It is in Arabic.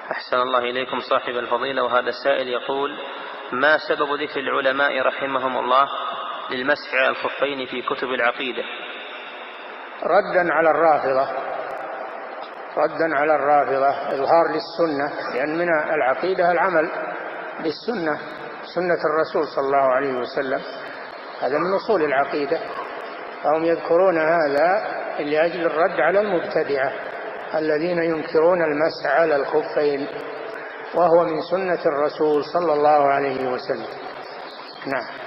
أحسن الله إليكم صاحب الفضيلة. وهذا السائل يقول: ما سبب ذكر العلماء رحمهم الله للمسح على الخفين في كتب العقيدة؟ ردا على الرافضة، إظهار للسنة، لأن من العقيدة العمل بالسنة، سنة الرسول صلى الله عليه وسلم، هذا من أصول العقيدة. فهم يذكرون هذا لأجل الرد على المبتدعة الذين ينكرون المسح على الخفين، وهو من سنة الرسول صلى الله عليه وسلم. نعم.